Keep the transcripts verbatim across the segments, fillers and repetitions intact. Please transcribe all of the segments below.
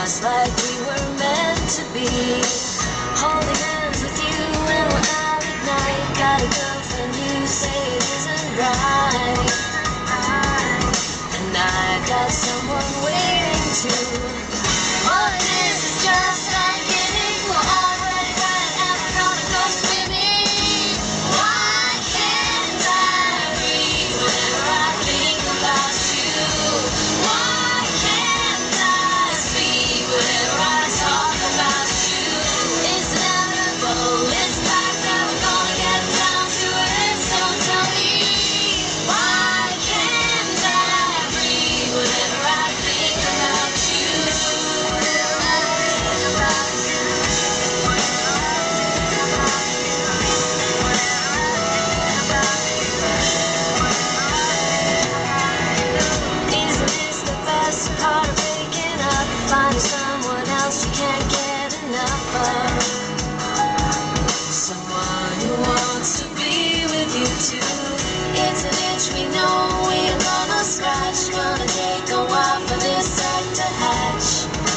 Just like we were meant to be, holding hands with you when we're out at night. Got a girlfriend you say it isn't right, and I got someone waiting too. All it is is just like getting, we're already right and we're gonna go swimming. Why can't I breathe whenever I think about you? Why can't I speak whenever I talk about you? It's inevitable, it's fact that we're gonna get down to it. So tell me, why can't I breathe whenever I think about you? Finding someone else you can't get enough of, someone who wants to be with you too. It's an itch we know we ain't gonna scratch. Gonna take a while for this egg to hatch.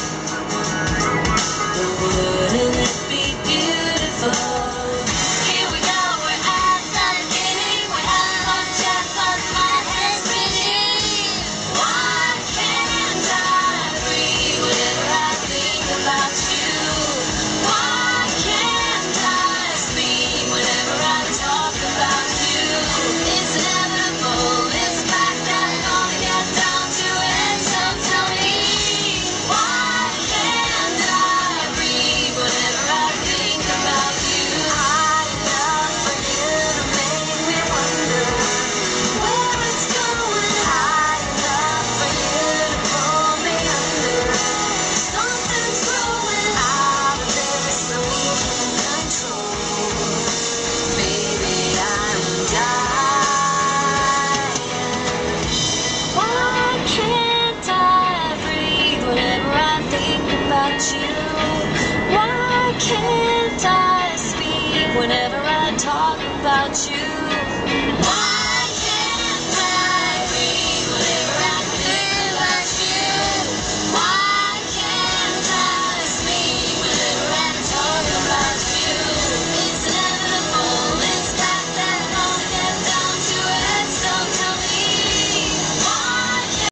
But wouldn't it be beautiful? Here we go, we're at the beginning. We haven't looked yet, but my head's spinning. Why can't I breathe whenever I think about you? Why can't I speak whenever I talk about you? It's inevitable, it's fact that we're gonna get down to it. So tell me, why can't I breathe whenever I think about you? High enough for you to make me wonder where it's going. High enough for you to pull me under. Something's growing out of this that we can't control. Baby, I'm dying. Why can't I breathe whenever I think about you? Why can't I speak whenever I talk about you? Why